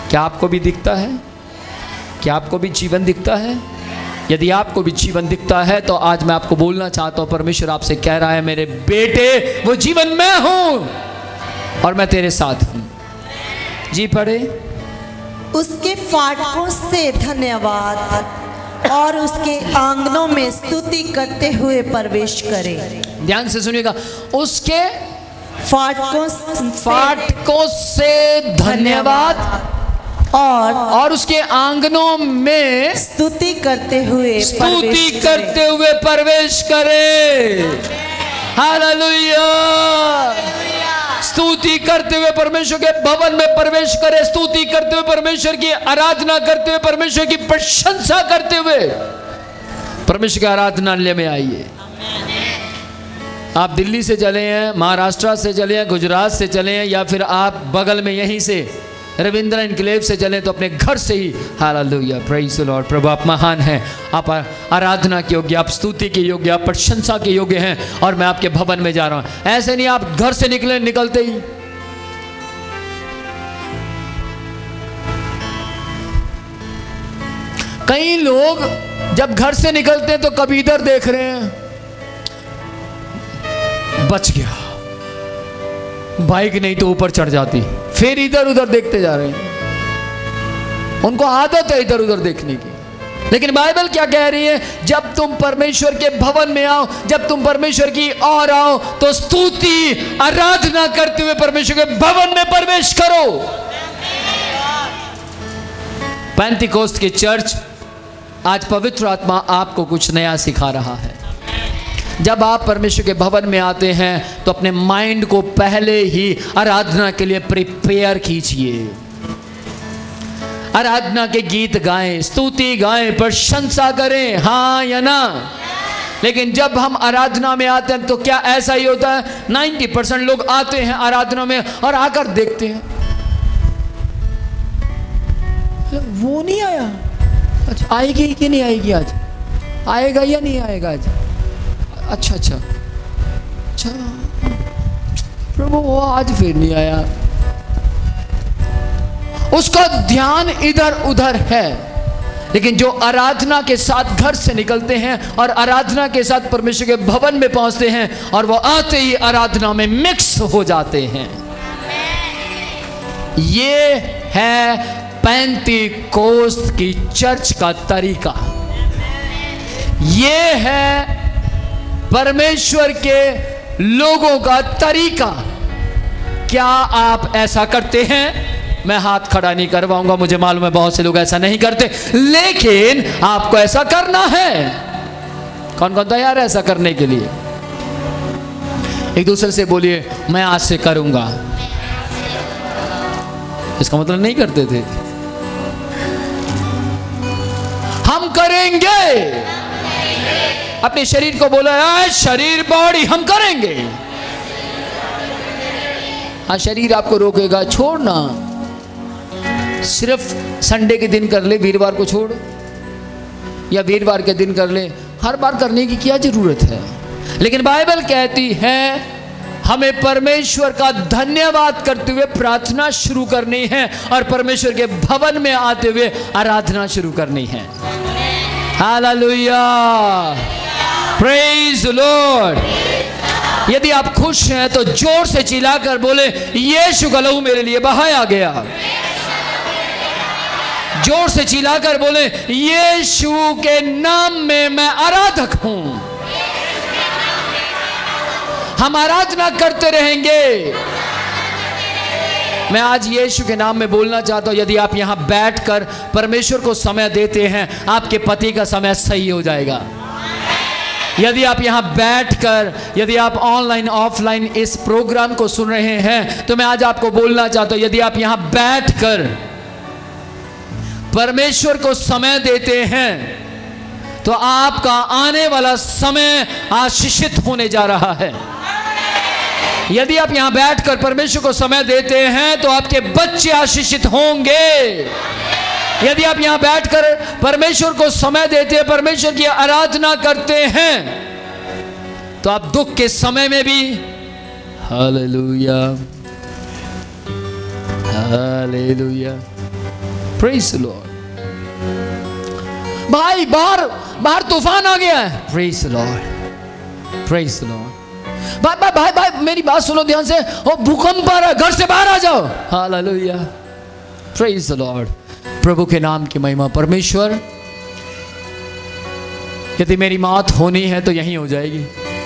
क्या आपको भी दिखता है? क्या आपको भी जीवन दिखता है? यदि आपको भी जीवन दिखता है तो आज मैं आपको बोलना चाहता हूं, परमेश्वर आपसे कह रहा है, मेरे बेटे वो जीवन मैं हूं और मैं तेरे साथ हूं। जी पढ़े। उसके फाटकों से धन्यवाद और उसके आंगनों में स्तुति करते हुए प्रवेश करे। ध्यान से सुनिएगा, उसके फाटकों से धन्यवाद और उसके आंगनों में स्तुति करते हुए प्रवेश करे। हालेलुया। स्तुति करते हुए परमेश्वर के भवन में प्रवेश करे, स्तुति करते हुए परमेश्वर की आराधना करते हुए, परमेश्वर की प्रशंसा करते हुए परमेश्वर के आराधनालय में आइए। आप दिल्ली से चले हैं, महाराष्ट्र से चले हैं, गुजरात से चले हैं, या फिर आप बगल में यहीं से रविंद्र एनक्लेव से चलें, तो अपने घर से ही हालेलुया, प्रेज़ द लॉर्ड, प्रभु आप महान हैं, आप आराधना के योग्य, आप स्तुति के योग्य, आप प्रशंसा के योग्य हैं और मैं आपके भवन में जा रहा हूं। ऐसे नहीं आप घर से निकलते ही कई लोग जब घर से निकलते हैं तो कभी इधर देख रहे हैं, बच गया, बाइक नहीं तो ऊपर चढ़ जाती, फिर इधर उधर देखते जा रहे हैं। उनको आदत है इधर उधर देखने की। लेकिन बाइबल क्या कह रही है? जब तुम परमेश्वर के भवन में आओ, जब तुम परमेश्वर की ओर आओ, तो स्तुति आराधना करते हुए परमेश्वर के भवन में प्रवेश करो। पेंटिकोस्ट की चर्च आज पवित्र आत्मा आपको कुछ नया सिखा रहा है। जब आप परमेश्वर के भवन में आते हैं तो अपने माइंड को पहले ही आराधना के लिए प्रिपेयर कीजिए। आराधना के गीत गाएं, स्तुति गाएं, प्रशंसा करें, हाँ या ना। लेकिन जब हम आराधना में आते हैं तो क्या ऐसा ही होता है? 90% लोग आते हैं आराधना में और आकर देखते हैं, वो नहीं आया, अच्छा आएगी कि नहीं आएगी, आज आएगा या नहीं आएगा आज, अच्छा अच्छा अच्छा प्रभु वो आज फिर नहीं आया। उसका ध्यान इधर उधर है। लेकिन जो आराधना के साथ घर से निकलते हैं और आराधना के साथ परमेश्वर के भवन में पहुंचते हैं और वो आते ही आराधना में मिक्स हो जाते हैं, ये है पेंटिकोस्त की चर्च का तरीका। ये है परमेश्वर के लोगों का तरीका। क्या आप ऐसा करते हैं? मैं हाथ खड़ा नहीं करवाऊंगा, मुझे मालूम है बहुत से लोग ऐसा नहीं करते, लेकिन आपको ऐसा करना है। कौन कौन तैयार है ऐसा करने के लिए? एक दूसरे से बोलिए, मैं आज से करूंगा। इसका मतलब नहीं करते थे, हम करेंगे। अपने शरीर को बोला, शरीर बॉडी हम करेंगे। हाँ, शरीर आपको रोकेगा, छोड़ना, सिर्फ संडे के दिन कर ले, वीरवार को छोड़, या वीरवार के दिन कर ले, हर बार करने की क्या जरूरत है? लेकिन बाइबल कहती है हमें परमेश्वर का धन्यवाद करते हुए प्रार्थना शुरू करनी है और परमेश्वर के भवन में आते हुए आराधना शुरू करनी है। Hallelujah, praise the lord. यदि आप खुश हैं तो जोर से चिल्लाकर बोले, यीशु का लहू मेरे लिए बहाया गया। जोर से चिल्लाकर बोले, यीशु के नाम में मैं आराधक हूं। हम आराधना करते रहेंगे। मैं आज यीशु के नाम में बोलना चाहता हूं, यदि आप यहां बैठकर परमेश्वर को समय देते हैं, आपके पति का समय सही हो जाएगा। यदि आप यहां बैठकर, यदि आप ऑनलाइन ऑफलाइन इस प्रोग्राम को सुन रहे हैं, तो मैं आज आपको बोलना चाहता हूं, यदि आप यहां बैठकर परमेश्वर को समय देते हैं तो आपका आने वाला समय आशीषित होने जा रहा है। यदि आप यहां बैठकर परमेश्वर को समय देते हैं तो आपके बच्चे आशीषित होंगे। यदि आप यहां बैठकर परमेश्वर को समय देते हैं, परमेश्वर की आराधना करते हैं, तो आप दुख के समय में भी hallelujah hallelujah praise the lord. भाई बाहर तूफान आ गया है, praise the lord, praise the lord. भाई मेरी बात सुनो ध्यान से, ओ भूकंप आ रहा है, घर से बाहर आ जाओ, हालेलुया, प्रेज द लॉर्ड। प्रभु के नाम की महिमा। परमेश्वर, यदि मेरी मौत होनी है तो यहीं हो जाएगी,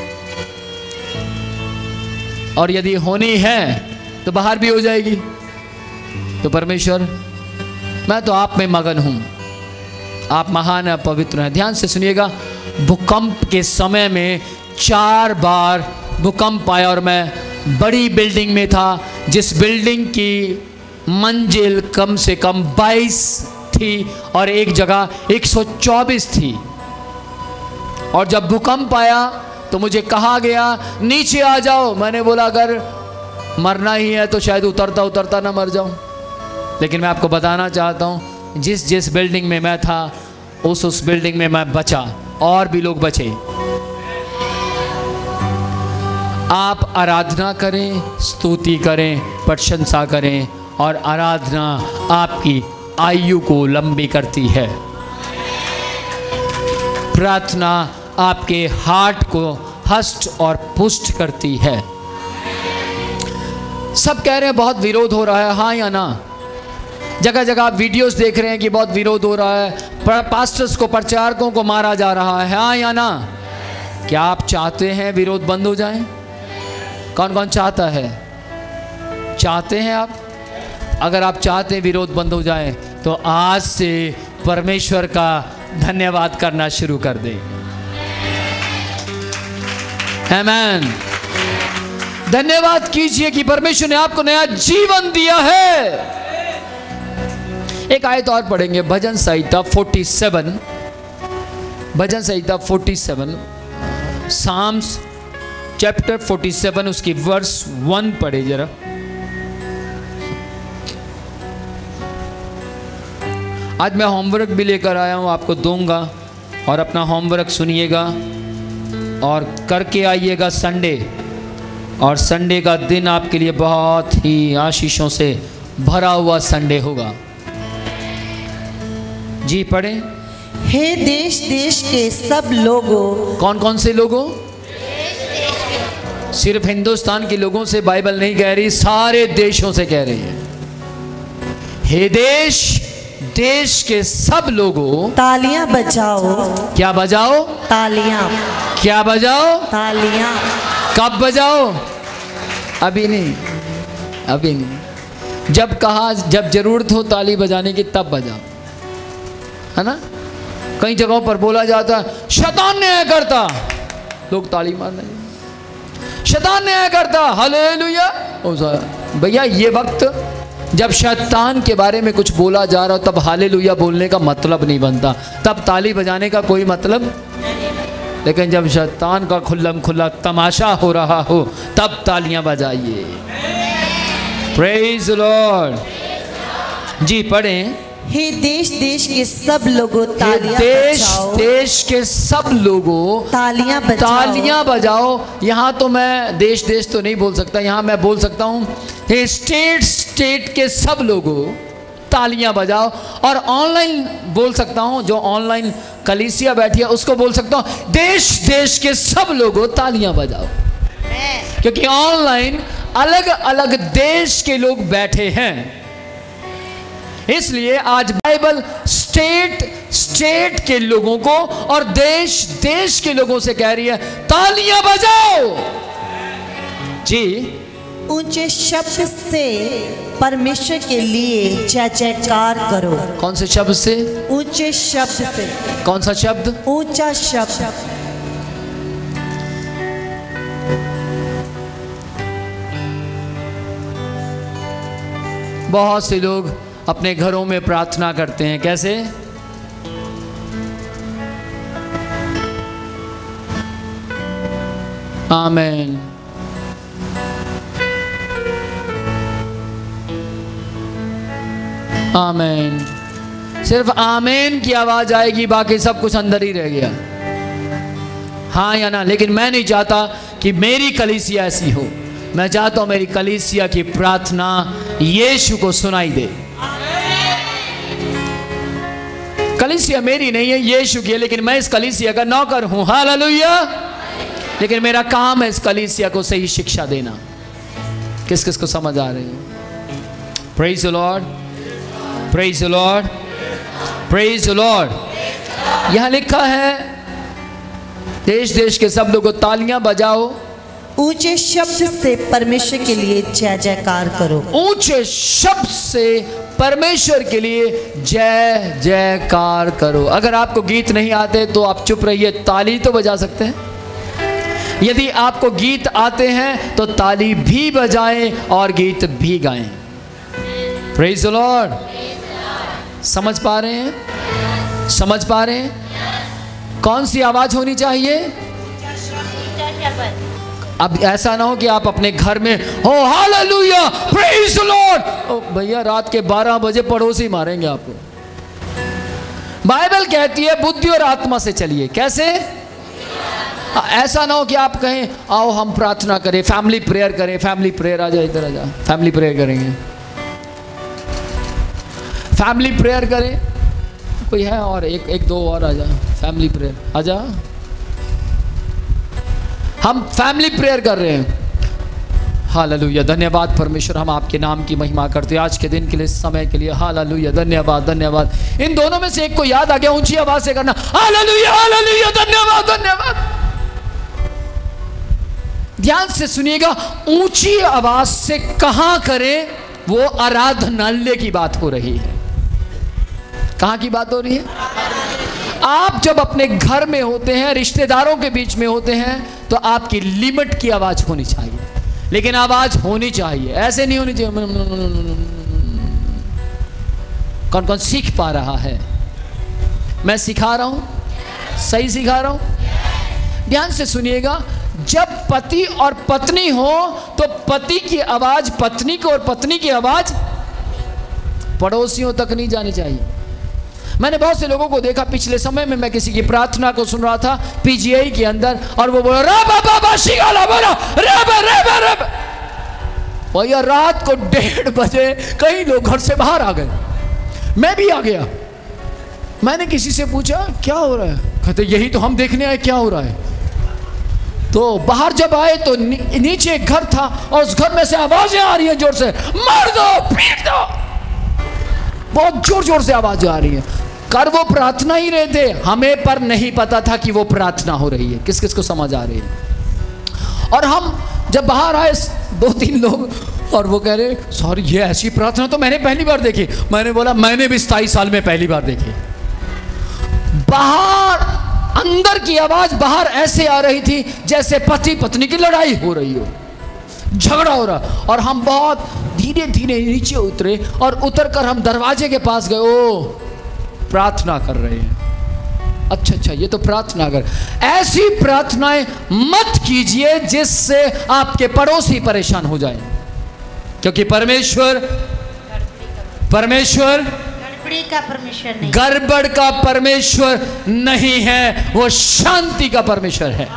और यदि होनी है तो बाहर भी हो जाएगी। तो परमेश्वर, मैं तो आप में मगन हूं, आप महान है, पवित्र हैं। ध्यान से सुनिएगा, भूकंप के समय में 4 बार भूकंप आया और मैं बड़ी बिल्डिंग में था, जिस बिल्डिंग की मंजिल कम से कम 22 थी और एक जगह 124 थी। और जब भूकंप आया तो मुझे कहा गया नीचे आ जाओ। मैंने बोला अगर मरना ही है तो शायद उतरता उतरता ना मर जाऊं। लेकिन मैं आपको बताना चाहता हूं, जिस बिल्डिंग में मैं था उस बिल्डिंग में मैं बचा, और भी लोग बचे। आप आराधना करें, स्तुति करें, प्रशंसा करें, और आराधना आपकी आयु को लंबी करती है। प्रार्थना आपके हार्ट को हष्ट और पुष्ट करती है। सब कह रहे हैं बहुत विरोध हो रहा है, हाँ या ना? जगह जगह आप वीडियोस देख रहे हैं कि बहुत विरोध हो रहा है, पास्टर्स को, प्रचारकों को मारा जा रहा है, हाँ या ना? क्या आप चाहते हैं विरोध बंद हो जाए? कौन कौन चाहता है? चाहते हैं आप? अगर आप चाहते हैं विरोध बंद हो जाए तो आज से परमेश्वर का धन्यवाद करना शुरू कर दें। आमीन। धन्यवाद कीजिए कि परमेश्वर ने आपको नया जीवन दिया है। एक आयत और पढ़ेंगे, भजन संहिता 47, भजन संहिता 47, साम्स चैप्टर 47, उसकी वर्स 1 पढ़े जरा। आज मैं होमवर्क भी लेकर आया हूं, आपको दूंगा, और अपना होमवर्क सुनिएगा और करके आइएगा संडे। और संडे का दिन आपके लिए बहुत ही आशीषों से भरा हुआ संडे होगा। जी पढ़ें। हे देश देश के सब लोगों। कौन कौन से लोगों? सिर्फ हिंदुस्तान के लोगों से बाइबल नहीं कह रही, सारे देशों से कह रही है। हे देश देश के सब लोगों, तालियां बजाओ। क्या बजाओ? तालियां। क्या बजाओ? तालियां। कब बजाओ? अभी नहीं, अभी नहीं। जब कहा, जब जरूरत हो ताली बजाने की तब बजाओ, है ना? कई जगहों पर बोला जाता है शैतान न्याय करता, लोग ताली मारने, शैतान न्याय करता, हालेलुया। भैया ये वक्त जब शैतान के बारे में कुछ बोला जा रहा हो तब हालेलुया बोलने का मतलब नहीं बनता, तब ताली बजाने का कोई मतलब। लेकिन जब शैतान का खुल्लम खुल्ला तमाशा हो रहा हो तब तालियां बजाइए। Praise the lord. जी पढ़ें। हे देश देश के सब लोगों, तालियां देश बजाओ। देश के सब लोगों, तालियां बजाओ। तालियां बजाओ। यहाँ तो मैं देश देश तो नहीं बोल सकता, यहाँ मैं बोल सकता हूँ हे स्टेट स्टेट के सब लोगों तालियां बजाओ। और ऑनलाइन बोल सकता हूँ, जो ऑनलाइन कलीसिया बैठी है उसको बोल सकता हूँ देश देश के सब लोगों तालियां बजाओ, क्योंकि ऑनलाइन अलग अलग देश के लोग बैठे हैं। इसलिए आज बाइबल स्टेट स्टेट के लोगों को और देश देश के लोगों से कह रही है तालियां बजाओ। जी ऊंचे शब्द से परमेश्वर के लिए जय जयकार करो। कौन से शब्द से? ऊंचे शब्द से। कौन सा शब्द? ऊंचा शब्द। बहुत से लोग अपने घरों में प्रार्थना करते हैं, कैसे? आमीन। आमीन। सिर्फ आमीन की आवाज आएगी, बाकी सब कुछ अंदर ही रह गया, हाँ या ना? लेकिन मैं नहीं चाहता कि मेरी कलीसिया ऐसी हो। मैं चाहता हूं मेरी कलीसिया की प्रार्थना यीशु को सुनाई दे। कलीसिया मेरी नहीं है, यीशु की है, लेकिन मैं इस कलीसिया का नौकर हूं। हालेलुया। लेकिन मेरा काम है इस कलीसिया को सही शिक्षा देना। किस किस को समझ आ रही है? Praise the lord, praise the lord, praise the lord. यहां लिखा है, देश देश के सब लोगों तालियां बजाओ, ऊंचे शब्द से परमेश्वर के लिए जय जयकार करो। ऊंचे शब्द से परमेश्वर के लिए जय जयकार करो। अगर आपको गीत नहीं आते तो आप चुप रहिए, ताली तो बजा सकते हैं। यदि आपको गीत आते हैं तो ताली भी बजाएं और गीत भी गाएं। Praise the lord. समझ पा रहे हैं? समझ पा रहे हैं? कौन सी आवाज होनी चाहिए? अब ऐसा ना हो कि आप अपने घर में हो हालेलुया प्रेज द लॉर्ड, भैया रात के 12 बजे पड़ोसी मारेंगे आपको। बाइबल कहती है बुद्धि और आत्मा से चलिए। कैसे? ऐसा ना हो कि आप कहें आओ हम प्रार्थना करें, फैमिली प्रेयर करें। फैमिली प्रेयर, आ जा इधर, आ जा, फैमिली प्रेयर करेंगे। फैमिली प्रेयर करें। कोई है और एक दो और आ जा, फैमिली प्रेयर आ जा। हम फैमिली प्रेयर कर रहे हैं। हालेलुया, धन्यवाद परमेश्वर, हम आपके नाम की महिमा करते हैं आज के दिन के लिए, समय के लिए। हालेलुया, धन्यवाद धन्यवाद। इन दोनों में से एक को याद आ गया, ऊंची आवाज से करना हालेलुया हालेलुया, धन्यवाद धन्यवाद। ध्यान से सुनिएगा, ऊंची आवाज से कहां करें? वो आराधनालय की बात हो रही है। कहां की बात हो रही है? आप जब अपने घर में होते हैं, रिश्तेदारों के बीच में होते हैं, तो आपकी लिमिट की आवाज होनी चाहिए। लेकिन आवाज होनी चाहिए, ऐसे नहीं होनी चाहिए। कौन कौन सीख पा रहा है? मैं सिखा रहा हूं, सही सिखा रहा हूं। ध्यान से सुनिएगा, जब पति और पत्नी हो तो पति की आवाज पत्नी को और पत्नी की आवाज पड़ोसियों तक नहीं जानी चाहिए। मैंने बहुत से लोगों को देखा, पिछले समय में मैं किसी की प्रार्थना को सुन रहा था पीजीआई के अंदर, और वो बोला भैया रात को 1:30 बजे कई लोग घर से बाहर आ गए, मैं भी आ गया। मैंने किसी से पूछा क्या हो रहा है? कहते यही तो हम देखने आए क्या हो रहा है। तो बाहर जब आए तो नीचे एक घर था और उस घर में से आवाजें आ रही हैं जोर से, मार दो पीट दो, बहुत जोर जोर से आवाजें आ रही हैं। कर वो प्रार्थना ही रहे थे, हमें पर नहीं पता था कि वो प्रार्थना हो रही है। किस किस को समझ आ रही है? और हम जब बाहर आए 2-3 लोग, और वो कह रहे सॉरी ये ऐसी प्रार्थना तो मैंने पहली बार देखी। मैंने बोला मैंने भी 27 साल में पहली बार देखी। बाहर अंदर की आवाज बाहर ऐसे आ रही थी जैसे पति पत्नी की लड़ाई हो रही हो, झगड़ा हो रहा। और हम बहुत धीरे धीरे नीचे उतरे और उतरकर हम दरवाजे के पास गए। ओ प्रार्थना कर रहे हैं, अच्छा अच्छा ये तो प्रार्थना कर। ऐसी प्रार्थनाएं मत कीजिए जिससे आपके पड़ोसी परेशान हो जाएं, क्योंकि परमेश्वर गड़बड़ी का परमेश्वर नहीं, गड़बड़ का परमेश्वर नहीं है, वो शांति का परमेश्वर है।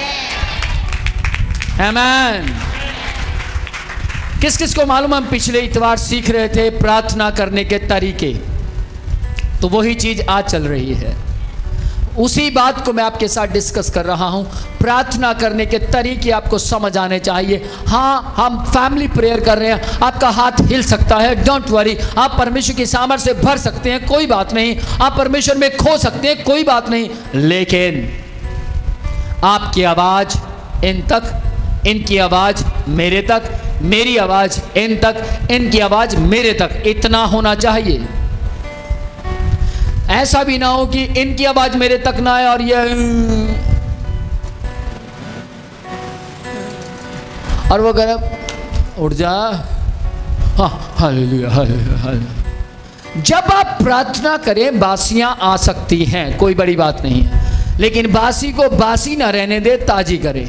आमीन। किस किस को मालूम, हम पिछले इतवार सीख रहे थे प्रार्थना करने के तरीके, तो वही चीज आज चल रही है। उसी बात को मैं आपके साथ डिस्कस कर रहा हूं। प्रार्थना करने के तरीके आपको समझ आने चाहिए। हाँ, हम फैमिली प्रेयर कर रहे हैं, आपका हाथ हिल सकता है, डोंट वरी। आप परमेश्वर की सामर्थ्य से भर सकते हैं, कोई बात नहीं। आप परमेश्वर में खो सकते हैं, कोई बात नहीं। लेकिन आपकी आवाज इन तक, इनकी आवाज मेरे तक, मेरी आवाज इन तक, इनकी आवाज मेरे तक, इतना होना चाहिए। ऐसा भी ना हो कि इनकी आवाज मेरे तक ना आए और ये और वो गरब उठ जा। हाँ हालेलुया हालेलुया हालेलुया। जब आप प्रार्थना करें बासियां आ सकती हैं, कोई बड़ी बात नहीं है, लेकिन बासी को बासी ना रहने दे, ताजी करें।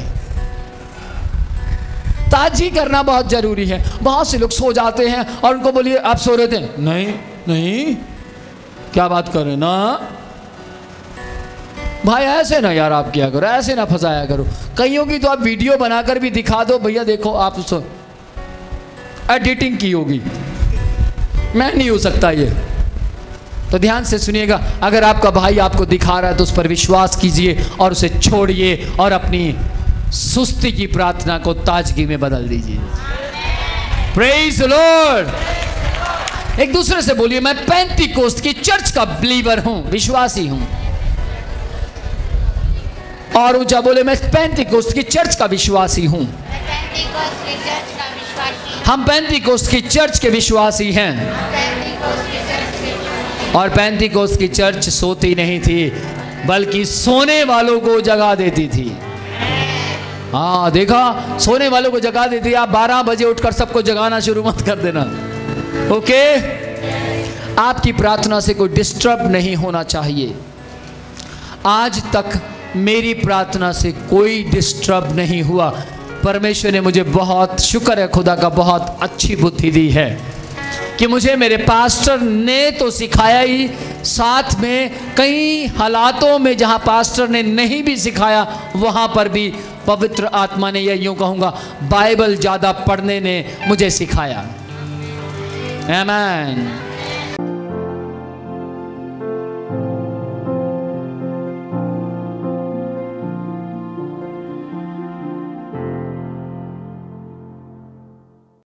ताजी करना बहुत जरूरी है। बहुत से लोग सो जाते हैं और उनको बोलिए आप सो रहे थे, नहीं नहीं क्या बात करें ना भाई, ऐसे ना यार आप किया करो, ऐसे ना फंसाया करो। कईयों की तो आप वीडियो बनाकर भी दिखा दो, भैया देखो आप सो, एडिटिंग की होगी, मैं नहीं हो सकता ये। तो ध्यान से सुनिएगा, अगर आपका भाई आपको दिखा रहा है तो उस पर विश्वास कीजिए और उसे छोड़िए और अपनी सुस्ती की प्रार्थना को ताजगी में बदल दीजिए। Praise the lord. एक दूसरे से बोलिए, मैं पेंटिकोस्ट की चर्च का बिलीवर हूं, विश्वासी हूं। और ऊंचा बोले, मैं पेंटिकोस्ट की चर्च का विश्वासी हूं। हम पेंटिकोस्ट की चर्च के विश्वासी हैं। और पेंटिकोस्ट की चर्च सोती नहीं थी, बल्कि सोने वालों को जगा देती थी। हाँ देखा, सोने वालों को जगा देती। आप 12 बजे उठकर सबको जगाना शुरू मत कर देना, ओके? आपकी प्रार्थना से कोई डिस्टर्ब नहीं होना चाहिए। आज तक मेरी प्रार्थना से कोई डिस्टर्ब नहीं हुआ। परमेश्वर ने मुझे, बहुत शुक्र है खुदा का, बहुत अच्छी बुद्धि दी है कि मुझे मेरे पास्टर ने तो सिखाया ही, साथ में कई हालातों में जहां पास्टर ने नहीं भी सिखाया वहां पर भी पवित्र आत्मा ने, या यूं कहूंगा बाइबल ज़्यादा पढ़ने ने मुझे सिखाया। आमीन।